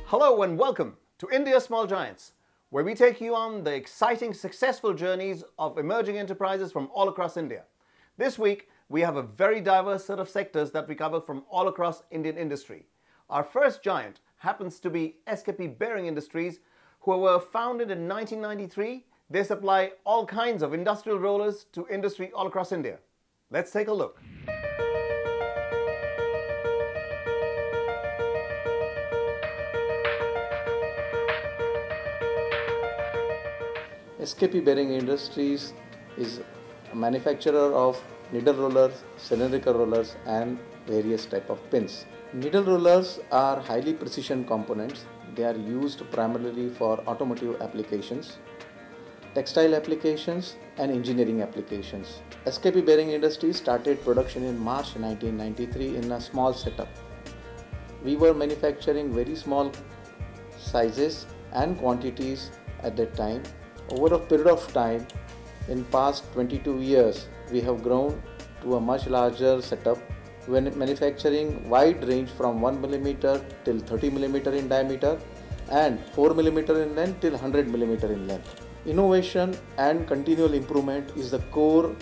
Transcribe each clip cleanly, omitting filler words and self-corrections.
Hello and welcome to India's Small Giants, where we take you on the exciting, successful journeys of emerging enterprises from all across India. This week, we have a very diverse set of sectors that we cover from all across Indian industry. Our first giant happens to be SKP Bearing Industries, who were founded in 1993. They supply all kinds of industrial rollers to industry all across India. Let's take a look. SKP Bearing Industries is a manufacturer of needle rollers, cylindrical rollers and various type of pins. Needle rollers are highly precision components. They are used primarily for automotive applications, textile applications and engineering applications. SKP Bearing Industries started production in March 1993 in a small setup. We were manufacturing very small sizes and quantities at that time. Over a period of time, in past 22 years, we have grown to a much larger setup when manufacturing wide range from 1 mm till 30 mm in diameter and 4 mm in length till 100 mm in length. Innovation and continual improvement is the core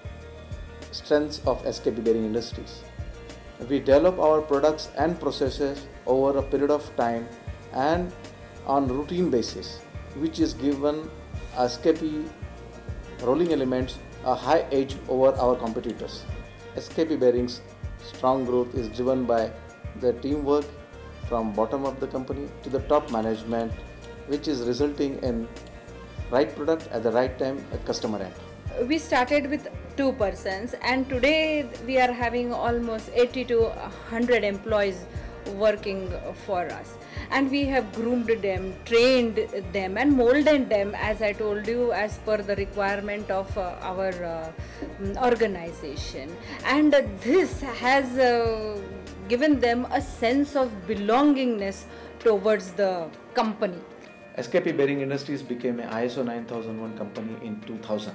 strengths of SKP Bearing Industries. We develop our products and processes over a period of time and on routine basis, which is given SKP rolling elements a high edge over our competitors. SKP Bearings' strong growth is driven by the teamwork from bottom of the company to the top management, which is resulting in right product at the right time at customer end. We started with 2 persons and today we are having almost 80 to 100 employees working for us, and we have groomed them, trained them and molded them, as I told you, as per the requirement of our organization, and this has given them a sense of belongingness towards the company. SKP Bearing Industries became an ISO 9001 company in 2000.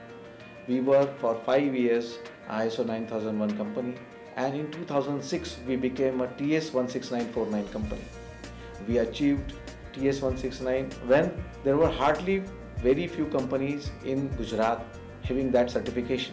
We were for 5 years ISO 9001 company, and in 2006 we became a TS 16949 company. We achieved TS 169 when there were hardly very few companies in Gujarat having that certification.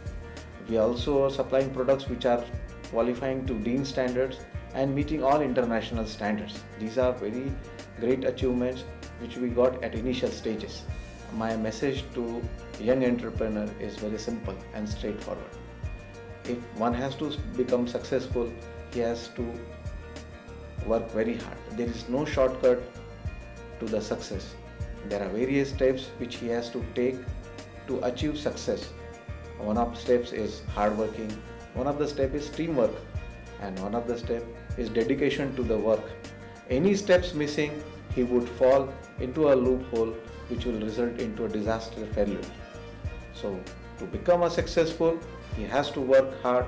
We also are supplying products which are qualifying to DIN standards and meeting all international standards. These are very great achievements which we got at initial stages. My message to young entrepreneur is very simple and straightforward. If one has to become successful, he has to work very hard. There is no shortcut to the success. There are various steps which he has to take to achieve success. One of the steps is hard working, one of the steps is teamwork, and one of the steps is dedication to the work. Any steps missing, he would fall into a loophole which will result into a disaster failure. So to become a successful, he has to work hard.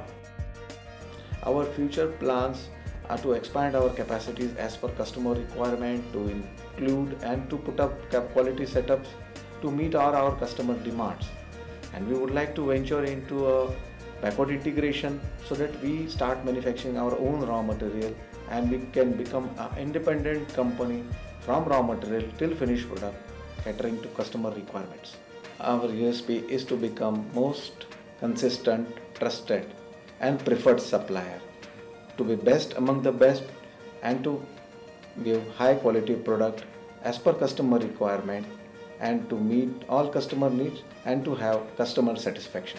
Our future plans are to expand our capacities as per customer requirement, to include and to put up quality setups to meet our customer demands. And we would like to venture into a backward integration so that we start manufacturing our own raw material and we can become an independent company from raw material till finished product, catering to customer requirements. Our USP is to become most consistent, trusted and preferred supplier, to be best among the best and to give high quality product as per customer requirement and to meet all customer needs and to have customer satisfaction.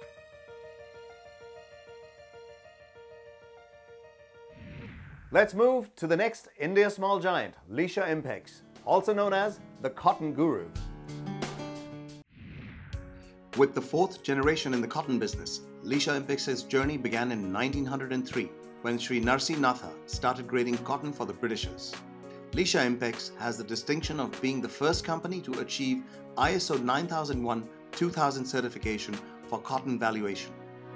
Let's move to the next India small giant, Lisha Impex, also known as the Cotton Guru. With the 4th generation in the cotton business, Lisha Impex's journey began in 1903 when Sri Narsi Natha started grading cotton for the Britishers. Lisha Impex has the distinction of being the first company to achieve ISO 9001-2000 certification for cotton valuation.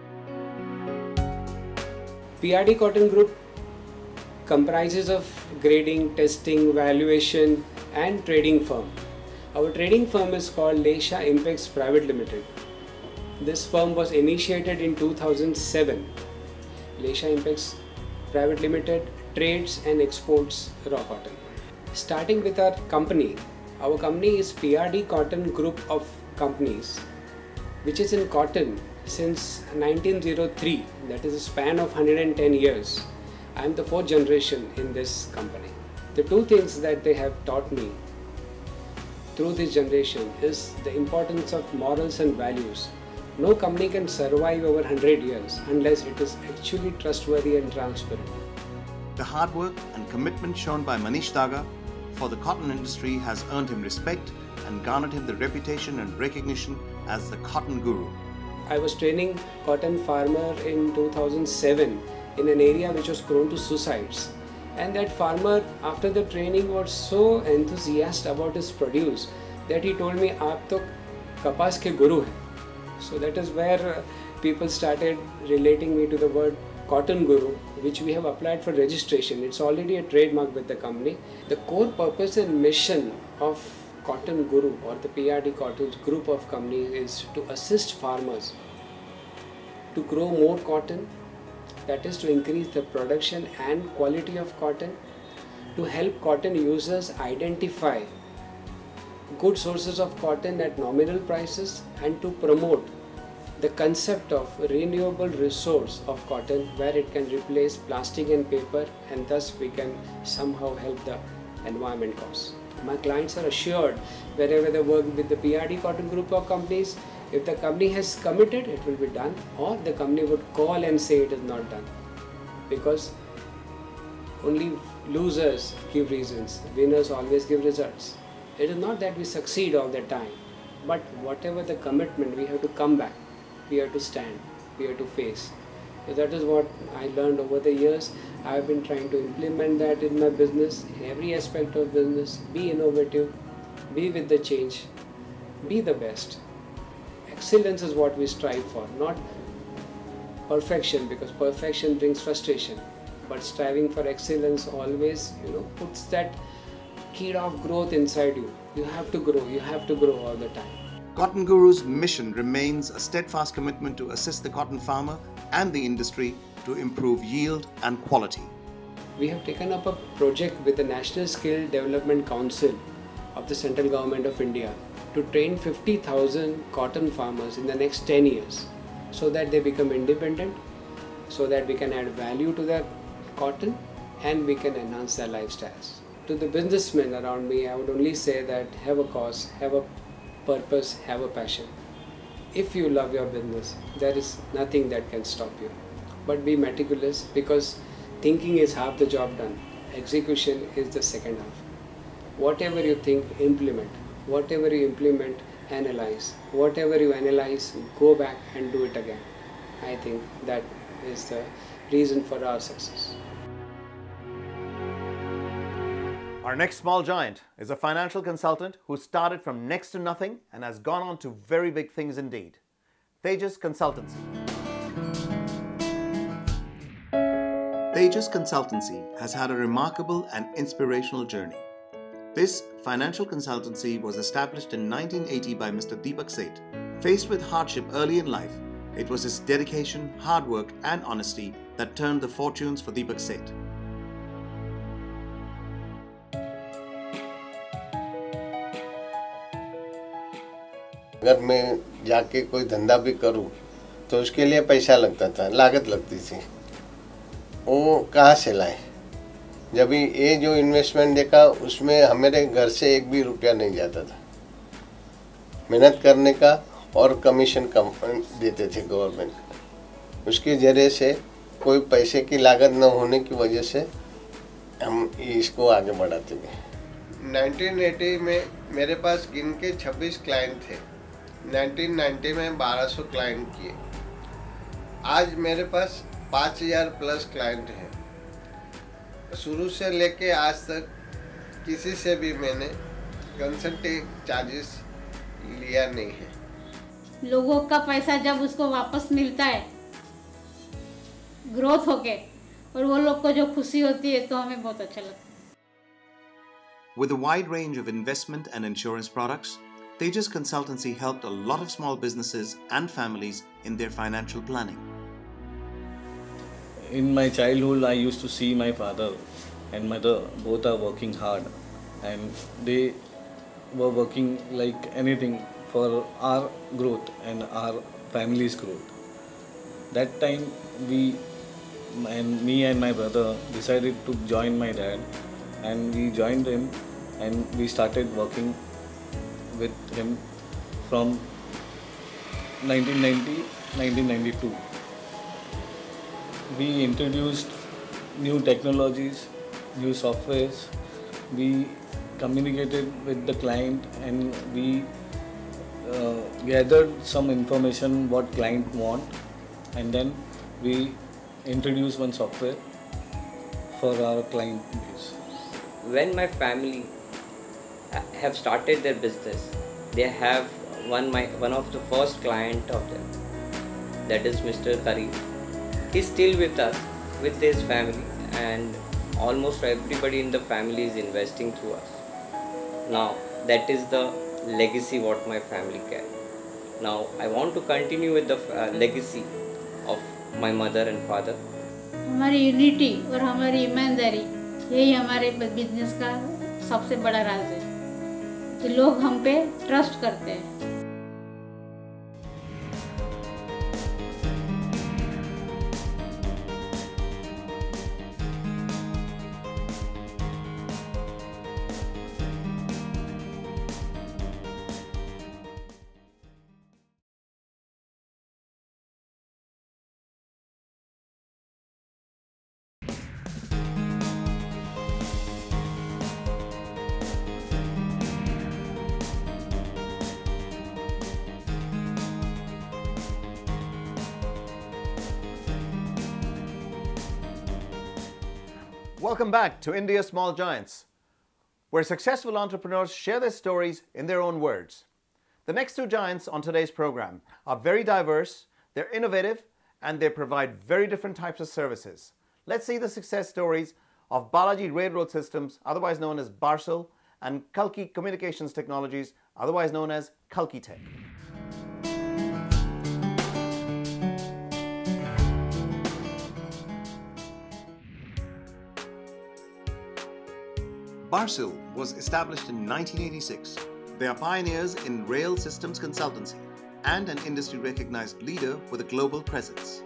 PRD Cotton Group comprises of grading, testing, valuation and trading firm. Our trading firm is called Lisha Impex Private Limited. This firm was initiated in 2007. Lisha Impex Private Limited trades and exports raw cotton. Starting with our company is PRD Cotton Group of Companies, which is in cotton since 1903, that is a span of 110 years. I am the fourth generation in this company. The two things that they have taught me through this generation is the importance of morals and values. No company can survive over 100 years unless it is actually trustworthy and transparent. The hard work and commitment shown by Manish Daga for the cotton industry has earned him respect and garnered him the reputation and recognition as the cotton guru. I was training cotton farmer in 2007 in an area which was prone to suicides. And that farmer, after the training, was so enthusiastic about his produce that he told me, "Aap to kapas ke guru hai." So that is where people started relating me to the word cotton guru, which we have applied for registration. It's already a trademark with the company. The core purpose and mission of Cotton Guru or the PRD Cotton Group of companies is to assist farmers to grow more cotton, that is to increase the production and quality of cotton, to help cotton users identify good sources of cotton at nominal prices, and to promote the concept of renewable resource of cotton where it can replace plastic and paper, and thus we can somehow help the environment cause. My clients are assured wherever they work with the PRD Cotton Group of companies, if the company has committed, it will be done, or the company would call and say it is not done. Because only losers give reasons, winners always give results. It is not that we succeed all the time, but whatever the commitment, we have to come back, we have to stand, we have to face. So that is what I learned over the years. I have been trying to implement that in my business, in every aspect of business. Be innovative, be with the change, be the best. Excellence is what we strive for, not perfection, because perfection brings frustration. But striving for excellence always, puts that key of growth inside you. You have to grow all the time. Cotton Guru's mission remains a steadfast commitment to assist the cotton farmer and the industry to improve yield and quality. We have taken up a project with the National Skill Development Council of the Central Government of India to train 50,000 cotton farmers in the next 10 years so that they become independent, so that we can add value to their cotton and we can enhance their lifestyles. To the businessmen around me, I would only say that have a cause, have a purpose, have a passion. If you love your business, there is nothing that can stop you. But be meticulous, because thinking is half the job done. Execution is the second half. Whatever you think, implement. Whatever you implement, analyze. Whatever you analyze, go back and do it again. I think that is the reason for our success. Our next small giant is a financial consultant who started from next to nothing and has gone on to very big things indeed. Tejas Consultancy. Tejas Consultancy has had a remarkable and inspirational journey. This financial consultancy was established in 1980 by Mr. Deepak Seth. Faced with hardship early in life, it was his dedication, hard work and honesty that turned the fortunes for Deepak Seth. अगर मैं जाके कोई धंधा भी करूं तो उसके लिए पैसा लगता था, लागत लगती थी, वो कहाँ से लाए। जब ये जो इन्वेस्टमेंट देखा उसमें हमारे घर से एक भी रुपया नहीं जाता था। मेहनत करने का और कमीशन कम देते थे गवर्नमेंट। उसके जरिए से कोई पैसे की लागत न होने की वजह से हम इसको आगे बढ़ाते गए। 1980 में मेरे पास गिन के 26 क्लाइंट थे। 1990 में 1200 क्लाइंट किए। आज मेरे पास 5000 प्लस क्लाइंट हैं। शुरू से लेके आज तक किसी से भी मैंने कंसल्टिंग चार्जेस लिया नहीं है। लोगों का पैसा जब उसको वापस मिलता है ग्रोथ होके, और वो लोग को जो खुशी होती है, तो हमें बहुत अच्छा लगता है। With a wide range of investment and insurance products, Tejas Consultancy helped a lot of small businesses and families in their financial planning. in my childhood, I used to see my father and mother both are working hard, and they were working like anything for our growth and our family's growth. That time, me and my brother decided to join my dad, and we joined him, and we started working with him from 1992. We introduced new technologies, new softwares. We communicated with the client, and we gathered some information what client want, and then we introduced one software for our client use. When my family have started their business, they have one of the first client of them, that is Mr. Karim. He's still with us, with his family, and almost everybody in the family is investing through us. Now that is the legacy what my family can. Now I want to continue with the legacy of my mother and father. हमारी unity और हमारी ईमानदारी यही हमारे business का सबसे बड़ा राज है कि लोग हम पे ट्रस्ट करते हैं. Welcome back to India's Small Giants, where successful entrepreneurs share their stories in their own words. The next two giants on today's program are very diverse, they're innovative, and they provide very different types of services. Let's see the success stories of Balaji Railroad Systems, otherwise known as Barcel, and Kalki Communications Technologies, otherwise known as Kalki Tech. Barcel was established in 1986. They are pioneers in rail systems consultancy and an industry-recognized leader with a global presence.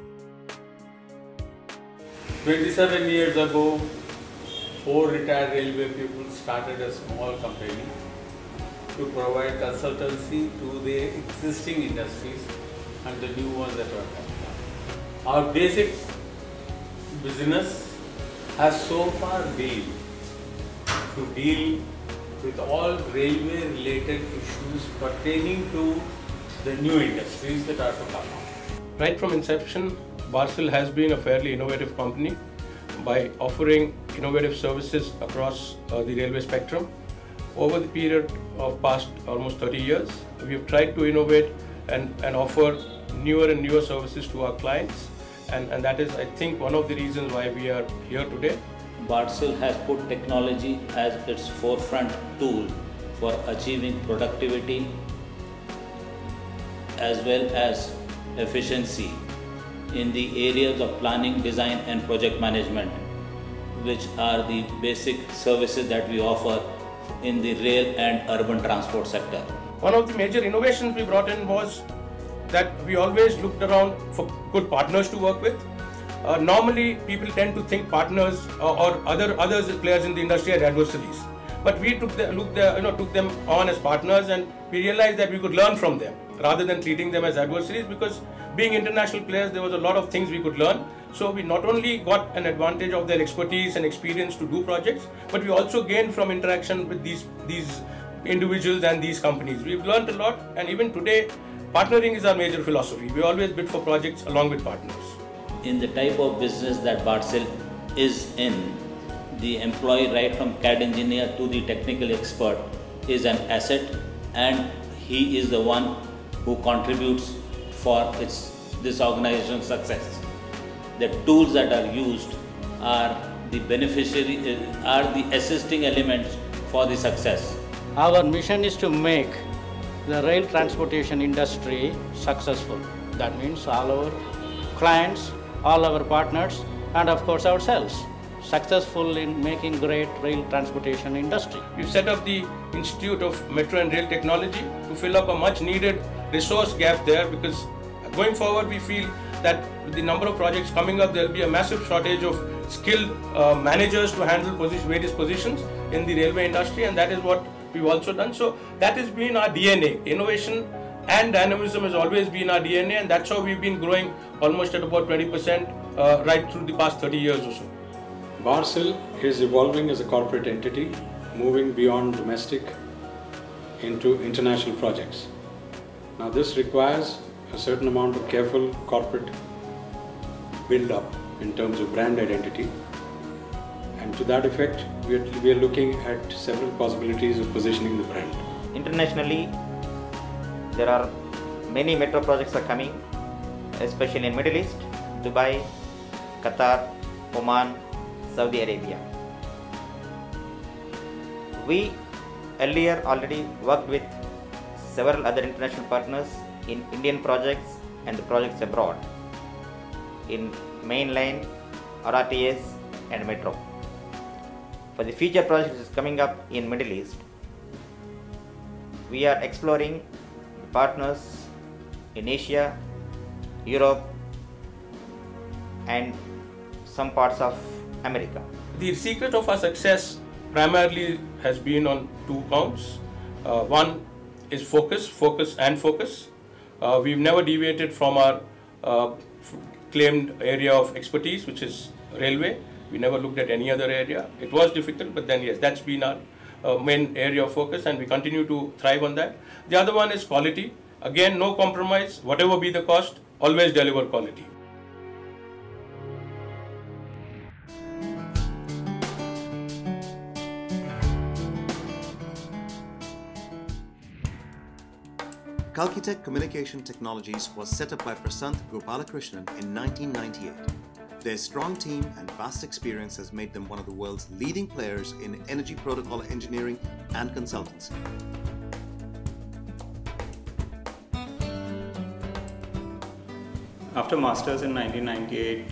27 years ago, 4 retired railway people started a small company to provide consultancy to the existing industries and the new ones that were coming up. Our basic business has so far been to deal with all railway related issues pertaining to the new industries that are to come up. Right from inception, Barcel has been a fairly innovative company by offering innovative services across the railway spectrum. Over the period of past almost 30 years, we have tried to innovate and offer newer and newer services to our clients, and that is, I think, one of the reasons why we are here today. Barcel has put technology as its forefront tool for achieving productivity as well as efficiency in the areas of planning, design and project management, which are the basic services that we offer in the rail and urban transport sector. One of the major innovations we brought in was that we always looked around for good partners to work with. Normally, people tend to think partners or other players in the industry are adversaries. But we took them on as partners, and we realized that we could learn from them rather than treating them as adversaries, because being international players, there was a lot of things we could learn. So we not only got an advantage of their expertise and experience to do projects, but we also gained from interaction with these individuals and these companies. We've learned a lot, and even today, partnering is our major philosophy. We always bid for projects along with partners. In the type of business that Barcel is in, the employee right from CAD engineer to the technical expert is an asset, and he is the one who contributes for this organization's success. The tools that are used are the assisting elements for the success. Our mission is to make the rail transportation industry successful. That means all our clients all our partners, and of course ourselves, successful in making great rail transportation industry. We've set up the Institute of Metro and Rail Technology to fill up a much needed resource gap there, because going forward we feel that with the number of projects coming up, there will be a massive shortage of skilled managers to handle various positions in the railway industry, and that is what we've also done. So that has been our DNA. Innovation and dynamism has always been our DNA, and that's how we've been growing almost at about 20% right through the past 30 years or so. Barcel is evolving as a corporate entity, moving beyond domestic into international projects. Now this requires a certain amount of careful corporate build-up in terms of brand identity, and to that effect we are looking at several possibilities of positioning the brand. Internationally, there are many metro projects are coming, especially in Middle East, Dubai, Qatar, Oman, Saudi Arabia. We earlier already worked with several other international partners in Indian projects and the projects abroad in mainline, RRTS and metro. For the future projects coming up in Middle East, we are exploring partners in Asia, Europe and some parts of America. The secret of our success primarily has been on two counts. One is focus. We've never deviated from our claimed area of expertise, which is railway. We never looked at any other area. It was difficult, but then yes, that's been our main area of focus, and we continue to thrive on that. The other one is quality. Again, no compromise, whatever be the cost, always deliver quality. Kalkitech Communication Technologies was set up by Prasanth Gopalakrishnan in 1998. Their strong team and vast experience has made them one of the world's leading players in energy protocol engineering and consultancy. After Masters in 1998,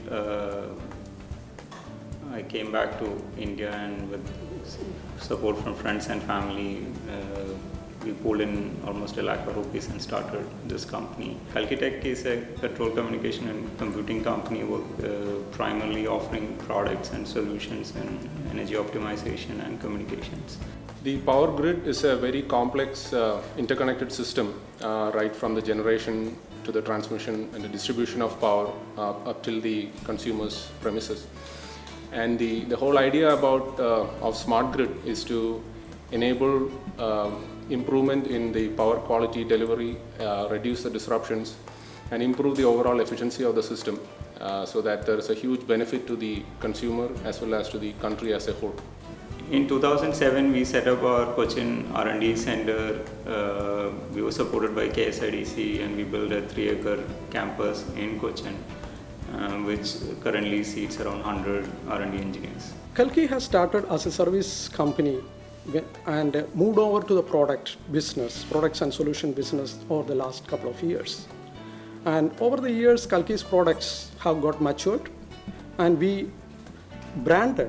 I came back to India, and with support from friends and family, we pulled in almost ₹1 lakh and started this company. Kalkitech is a control communication and computing company, primarily offering products and solutions in energy optimization and communications. The power grid is a very complex interconnected system, right from the generation to the transmission and the distribution of power up till the consumer's premises. And the whole idea of smart grid is to enable improvement in the power quality delivery, reduce the disruptions and improve the overall efficiency of the system, so that there is a huge benefit to the consumer as well as to the country as a whole. In 2007, we set up our Cochin R&D center. We were supported by KSIDC, and we built a 3-acre campus in Cochin, which currently seats around 100 R&D engineers. Kalki has started as a service company and moved over to the products and solution business over the last couple of years. And over the years, Kalki's products have got matured, and we build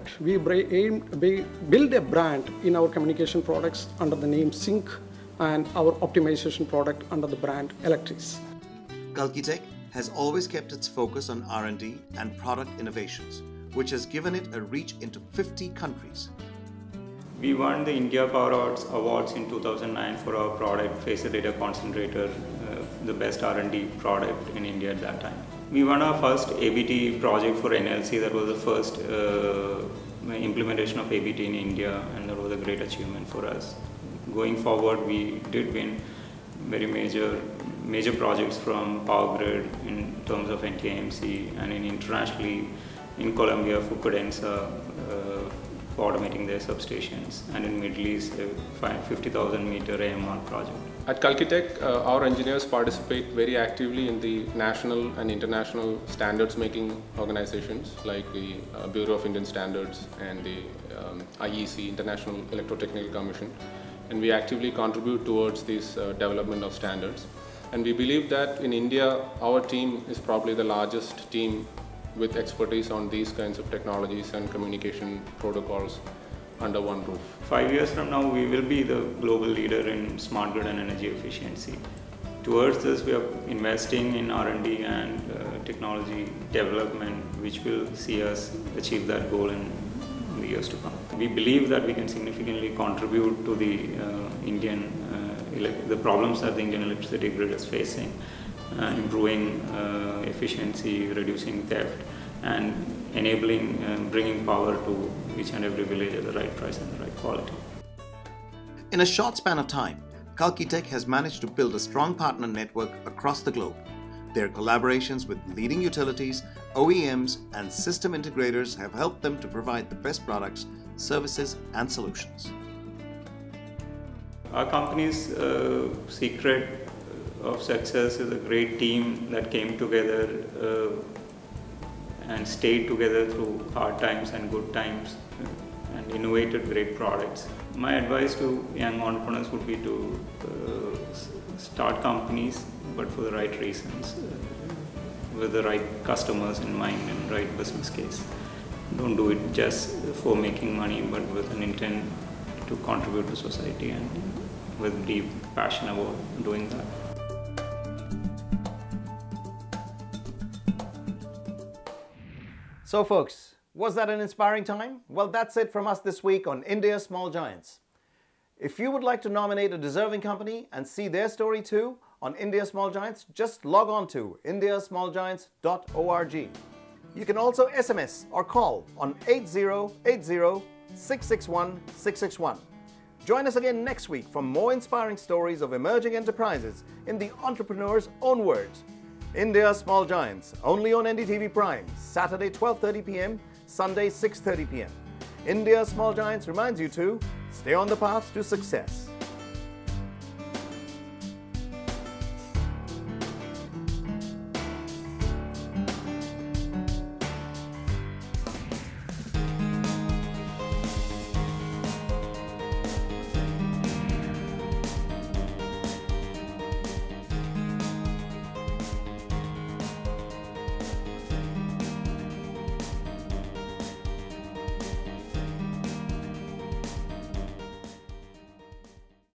a brand in our communication products under the name Sync, and our optimization product under the brand Electris. Kalkitech has always kept its focus on R&D and product innovations, which has given it a reach into 50 countries. We won the India Power Awards in 2009 for our product Phaser Data Concentrator, the best R&D product in India at that time. We won our first ABT project for NLC. That was the first implementation of ABT in India, and that was a great achievement for us. Going forward, we did win very major projects from Power Grid in terms of NTIMC, and internationally in Colombia for Cadenza, for automating their substations, and in Middle East, a 50,000 meter AMR project. At Kalkitech, our engineers participate very actively in the national and international standards making organizations like the Bureau of Indian Standards and the IEC, International Electrotechnical Commission, and we actively contribute towards this development of standards. And we believe that in India, our team is probably the largest team with expertise on these kinds of technologies and communication protocols under one roof. 5 years from now, we will be the global leader in smart grid and energy efficiency. Towards this, we are investing in R&D and technology development, which will see us achieve that goal in the years to come. We believe that we can significantly contribute to the the problems that the Indian electricity grid is facing, improving efficiency, reducing theft, and enabling bringing power to each and every village at the right price and the right quality. In a short span of time, Kalki Tech has managed to build a strong partner network across the globe. Their collaborations with leading utilities, OEMs, and system integrators have helped them to provide the best products, services, and solutions. Our company's secret of success is a great team that came together and stayed together through hard times and good times and innovated great products. My advice to young entrepreneurs would be to start companies, but for the right reasons, with the right customers in mind and right business case. Don't do it just for making money, but with an intent to contribute to society and with deep passion about doing that. So folks, was that an inspiring time? Well, that's it from us this week on India's Small Giants. If you would like to nominate a deserving company and see their story too on India's Small Giants, just log on to indiasmallgiants.org. You can also SMS or call on 8080-661-661. Join us again next week for more inspiring stories of emerging enterprises in the entrepreneur's own words. India's Small Giants, only on NDTV Prime, Saturday 12:30 p.m., Sunday 6:30 p.m. India's Small Giants reminds you to stay on the path to success.